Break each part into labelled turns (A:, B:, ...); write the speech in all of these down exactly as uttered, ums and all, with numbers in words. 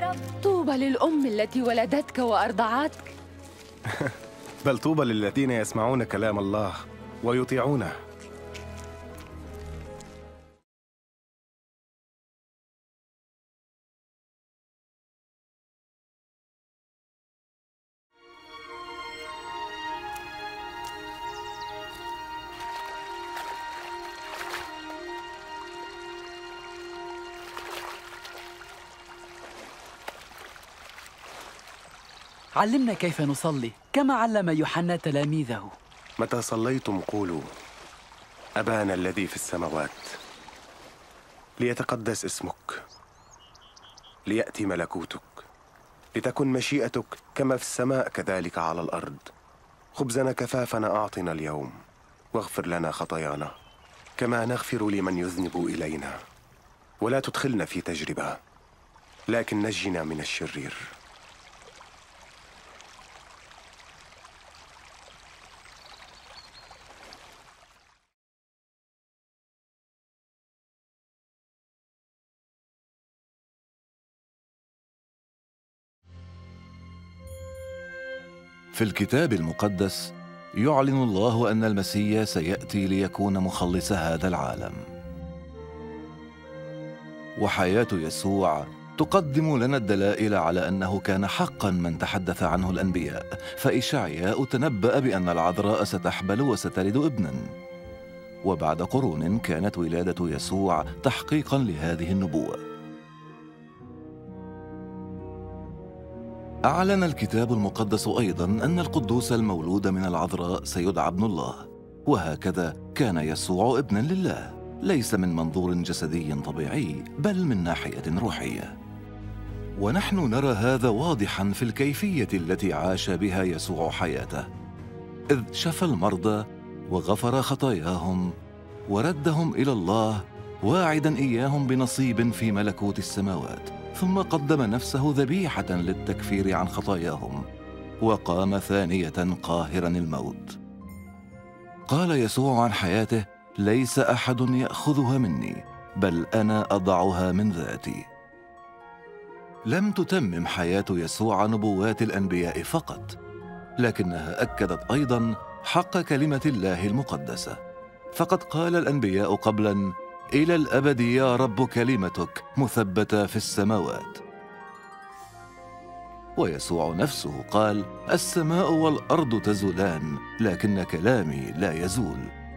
A: طوبى للأم التي ولدتك وأرضعتك.
B: بل طوبى للذين يسمعون كلام الله ويطيعونه.
C: علمنا كيف نصلي كما علم يوحنا تلاميذه.
B: متى صليتم قولوا: أبانا الذي في السماوات، ليتقدس اسمك، ليأتي ملكوتك، لتكن مشيئتك كما في السماء كذلك على الأرض. خبزنا كفافنا أعطنا اليوم، واغفر لنا خطايانا كما نغفر لمن يذنب إلينا، ولا تدخلنا في تجربة لكن نجنا من الشرير.
D: في الكتاب المقدس يعلن الله أن المسيح سيأتي ليكون مخلص هذا العالم، وحياة يسوع تقدم لنا الدلائل على أنه كان حقا من تحدث عنه الأنبياء. فإشعياء تنبأ بأن العذراء ستحبل وستلد ابنا، وبعد قرون كانت ولادة يسوع تحقيقا لهذه النبوة. أعلن الكتاب المقدس أيضاً أن القدوس المولود من العذراء سيدعى ابن الله، وهكذا كان يسوع ابناً لله، ليس من منظور جسدي طبيعي بل من ناحية روحية. ونحن نرى هذا واضحاً في الكيفية التي عاش بها يسوع حياته، إذ شفى المرضى وغفر خطاياهم وردهم إلى الله، واعداً إياهم بنصيب في ملكوت السماوات، ثم قدم نفسه ذبيحة للتكفير عن خطاياهم، وقام ثانية قاهراً الموت. قال يسوع عن حياته: ليس أحد يأخذها مني، بل أنا أضعها من ذاتي. لم تتمم حياة يسوع نبوات الأنبياء فقط، لكنها أكدت أيضاً حق كلمة الله المقدسة، فقد قال الأنبياء قبلاً: إلى الأبد يا رب كلمتك مثبتة في السماوات. ويسوع نفسه قال: السماء والأرض تزولان لكن كلامي لا يزول.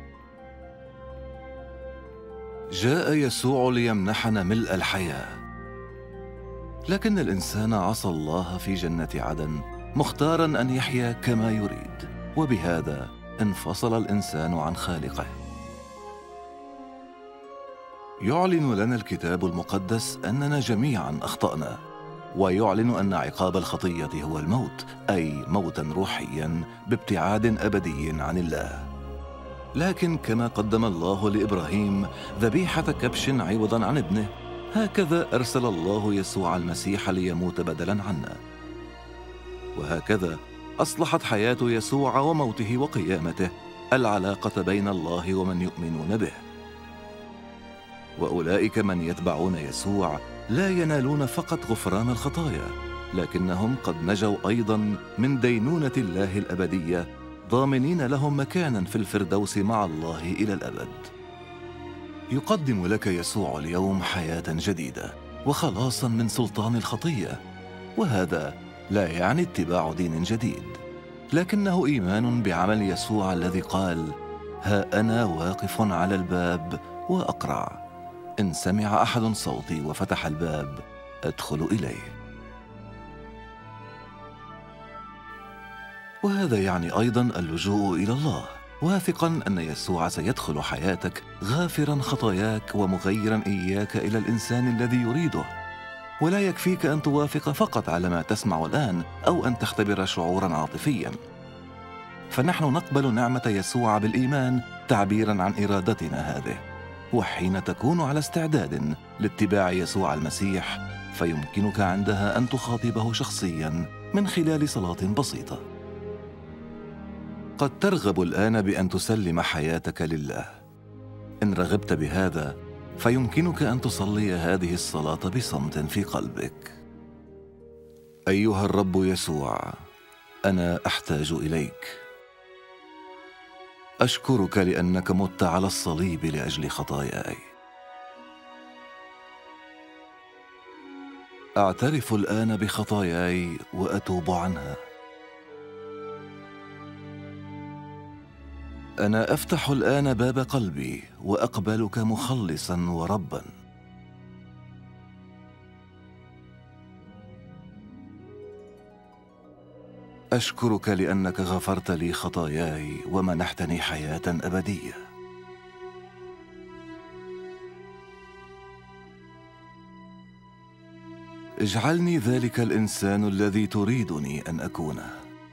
D: جاء يسوع ليمنحنا ملء الحياة، لكن الإنسان عصى الله في جنة عدن، مختاراً أن يحيا كما يريد، وبهذا انفصل الإنسان عن خالقه. يعلن لنا الكتاب المقدس أننا جميعاً أخطأنا، ويعلن أن عقاب الخطية هو الموت، أي موتاً روحياً بابتعاد أبدي عن الله. لكن كما قدم الله لإبراهيم ذبيحة كبش عوضاً عن ابنه، هكذا أرسل الله يسوع المسيح ليموت بدلاً عنا. وهكذا أصلحت حياة يسوع وموته وقيامته العلاقة بين الله ومن يؤمنون به. وأولئك من يتبعون يسوع لا ينالون فقط غفران الخطايا، لكنهم قد نجوا أيضاً من دينونة الله الأبدية، ضامنين لهم مكاناً في الفردوس مع الله إلى الأبد. يقدم لك يسوع اليوم حياة جديدة وخلاصاً من سلطان الخطية، وهذا لا يعني اتباع دين جديد، لكنه إيمان بعمل يسوع الذي قال: ها أنا واقف على الباب وأقرع، إن سمع أحد صوتي وفتح الباب أدخل إليه. وهذا يعني أيضاً اللجوء إلى الله، واثقاً أن يسوع سيدخل حياتك غافراً خطاياك ومغيراً إياك إلى الإنسان الذي يريده. ولا يكفيك أن توافق فقط على ما تسمع الآن أو أن تختبر شعوراً عاطفياً، فنحن نقبل نعمة يسوع بالإيمان تعبيراً عن إرادتنا هذه. وحين تكون على استعداد لاتباع يسوع المسيح، فيمكنك عندها أن تخاطبه شخصياً من خلال صلاة بسيطة. قد ترغب الآن بأن تسلم حياتك لله. إن رغبت بهذا، فيمكنك أن تصلي هذه الصلاة بصمت في قلبك. أيها الرب يسوع، أنا أحتاج إليك. أشكرك لأنك مت على الصليب لأجل خطاياي. أعترف الآن بخطاياي وأتوب عنها. أنا أفتح الآن باب قلبي وأقبلك مخلصاً ورباً. أشكرك لأنك غفرت لي خطاياي ومنحتني حياة أبدية. اجعلني ذلك الإنسان الذي تريدني أن أكونه،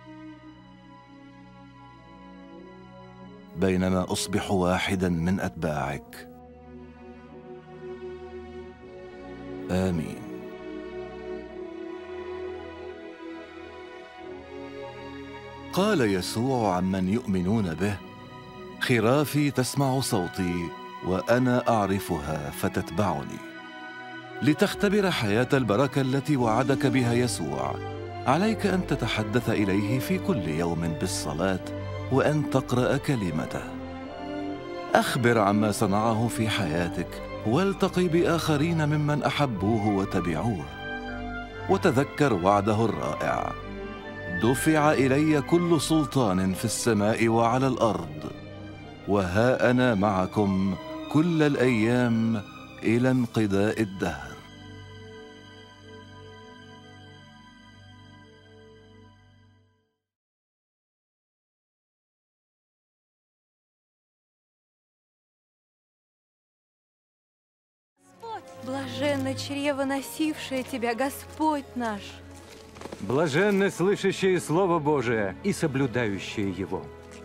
D: بينما أصبح واحداً من أتباعك. آمين. قال يسوع عمن يؤمنون به: خرافي تسمع صوتي وأنا أعرفها فتتبعني. لتختبر حياة البركة التي وعدك بها يسوع، عليك أن تتحدث إليه في كل يوم بالصلاة وأن تقرأ كلمته. أخبر عما صنعه في حياتك، والتقي بآخرين ممن أحبوه وتبعوه، وتذكر وعده الرائع: دفع إلي كل سلطان في السماء وعلى الأرض، وها أنا معكم كل الأيام إلى انقضاء الدهر.
E: Блаженно чрево, носившее тебя, Господь наш.
F: Блаженны слышащие Слово Божие и соблюдающие его.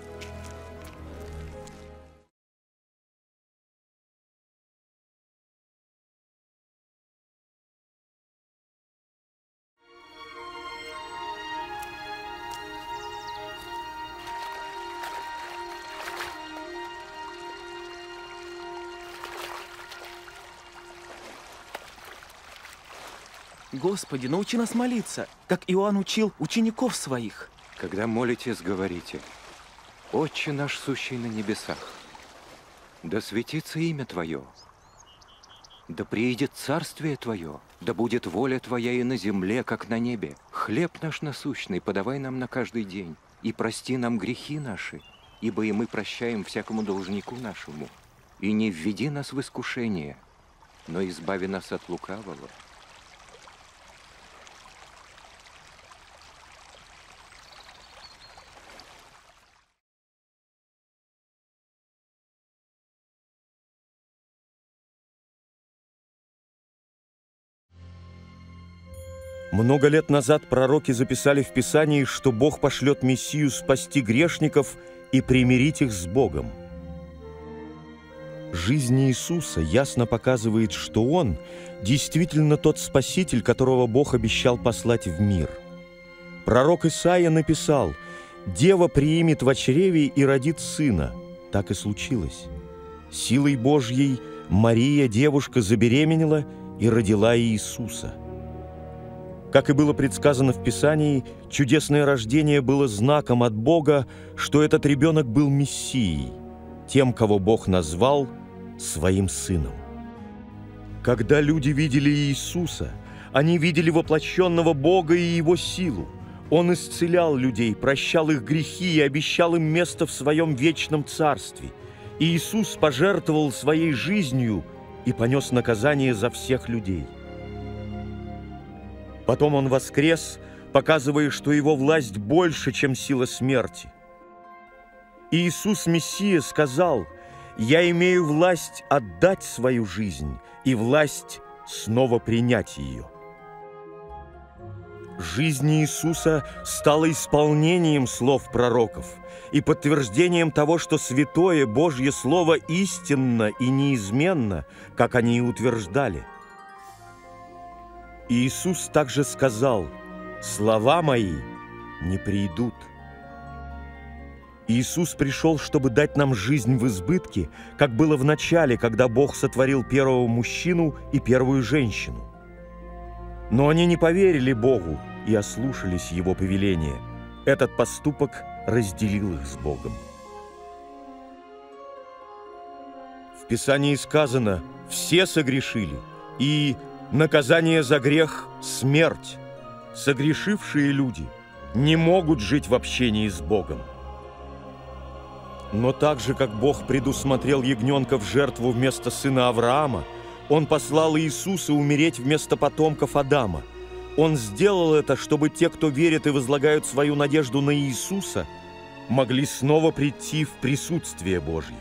G: Господи, научи нас молиться, как Иоанн учил учеников своих.
F: Когда молитесь, говорите: «Отче наш, сущий на небесах, да светится имя Твое, да приидет царствие Твое, да будет воля Твоя и на земле, как на небе. Хлеб наш насущный подавай нам на каждый день, и прости нам грехи наши, ибо и мы прощаем всякому должнику нашему. И не введи нас в искушение, но избави нас от лукавого».
H: Много лет назад пророки записали в Писании, что Бог пошлет Мессию спасти грешников и примирить их с Богом. Жизнь Иисуса ясно показывает, что Он действительно тот Спаситель, которого Бог обещал послать в мир. Пророк Исаия написал: «Дева приимет во чреве и родит сына». Так и случилось. Силой Божьей Мария, девушка, забеременела и родила Иисуса. Как и было предсказано в Писании, чудесное рождение было знаком от Бога, что этот ребенок был Мессией, тем, кого Бог назвал своим сыном. Когда люди видели Иисуса, они видели воплощенного Бога и Его силу. Он исцелял людей, прощал их грехи и обещал им место в Своем вечном Царстве. И Иисус пожертвовал Своей жизнью и понес наказание за всех людей. Потом Он воскрес, показывая, что Его власть больше, чем сила смерти. И Иисус Мессия сказал: «Я имею власть отдать свою жизнь и власть снова принять ее». Жизнь Иисуса стала исполнением слов пророков и подтверждением того, что святое Божье Слово истинно и неизменно, как они и утверждали. И Иисус также сказал: «Слова мои не придут». Иисус пришел, чтобы дать нам жизнь в избытке, как было в начале, когда Бог сотворил первого мужчину и первую женщину. Но они не поверили Богу и ослушались его повеления. Этот поступок разделил их с Богом. В Писании сказано: «Все согрешили, и наказание за грех – смерть». Согрешившие люди не могут жить в общении с Богом. Но так же, как Бог предусмотрел ягненка в жертву вместо сына Авраама, Он послал Иисуса умереть вместо потомков Адама. Он сделал это, чтобы те, кто верит и возлагают свою надежду на Иисуса, могли снова прийти в присутствие Божье.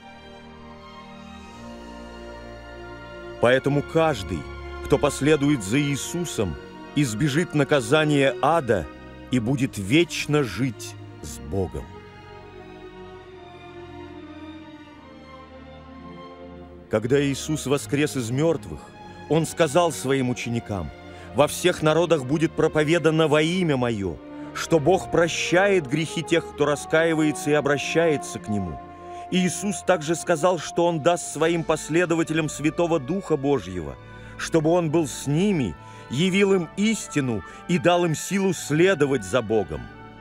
H: Поэтому каждый, кто последует за Иисусом, избежит наказания ада и будет вечно жить с Богом. Когда Иисус воскрес из мертвых, Он сказал Своим ученикам: «Во всех народах будет проповедано во имя Мое, что Бог прощает грехи тех, кто раскаивается и обращается к Нему». И Иисус также сказал, что Он даст Своим последователям Святого Духа Божьего, чтобы Он был с ними, явил им истину и дал им силу следовать за Богом.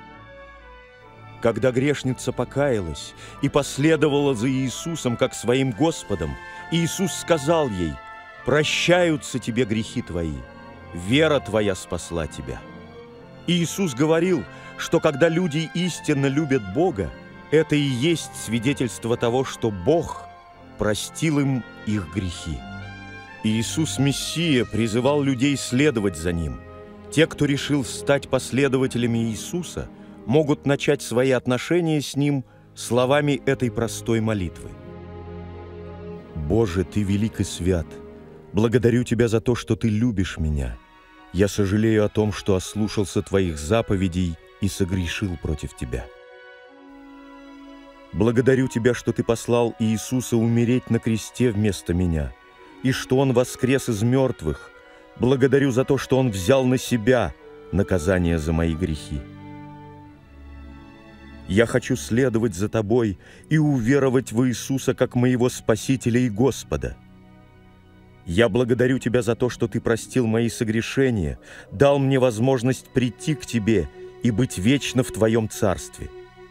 H: Когда грешница покаялась и последовала за Иисусом как своим Господом, Иисус сказал ей: «Прощаются тебе грехи твои, вера твоя спасла тебя». И Иисус говорил, что когда люди истинно любят Бога, это и есть свидетельство того, что Бог простил им их грехи. Иисус Мессия призывал людей следовать за Ним. Те, кто решил стать последователями Иисуса, могут начать свои отношения с Ним словами этой простой молитвы. «Боже, Ты велик и свят. Благодарю Тебя за то, что Ты любишь меня. Я сожалею о том, что ослушался Твоих заповедей и согрешил против Тебя. Благодарю Тебя, что Ты послал Иисуса умереть на кресте вместо меня, и что Он воскрес из мертвых. Благодарю за то, что Он взял на себя наказание за мои грехи. Я хочу следовать за Тобой и уверовать в Иисуса как моего Спасителя и Господа. Я благодарю Тебя за то, что Ты простил мои согрешения, дал мне возможность прийти к Тебе и быть вечно в Твоем Царстве.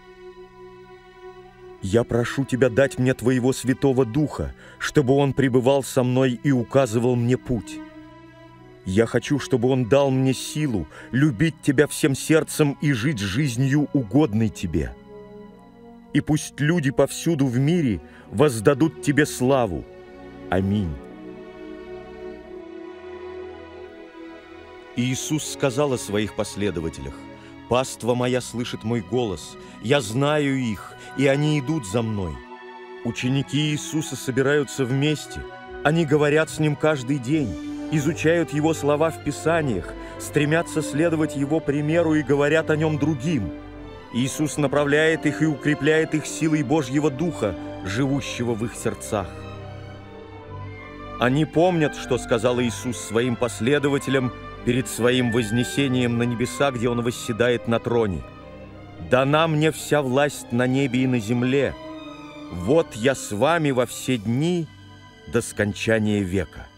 H: Я прошу Тебя дать мне Твоего Святого Духа, чтобы Он пребывал со мной и указывал мне путь. Я хочу, чтобы Он дал мне силу любить Тебя всем сердцем и жить жизнью, угодной Тебе. И пусть люди повсюду в мире воздадут Тебе славу. Аминь». Иисус сказал о Своих последователях: «Паства моя слышит Мой голос, я знаю их, и они идут за Мной». Ученики Иисуса собираются вместе, они говорят с Ним каждый день, изучают Его слова в Писаниях, стремятся следовать Его примеру и говорят о Нем другим. Иисус направляет их и укрепляет их силой Божьего Духа, живущего в их сердцах. Они помнят, что сказал Иисус Своим последователям перед Своим вознесением на небеса, где Он восседает на троне: «Дана мне вся власть на небе и на земле. Вот я с вами во все дни до скончания века».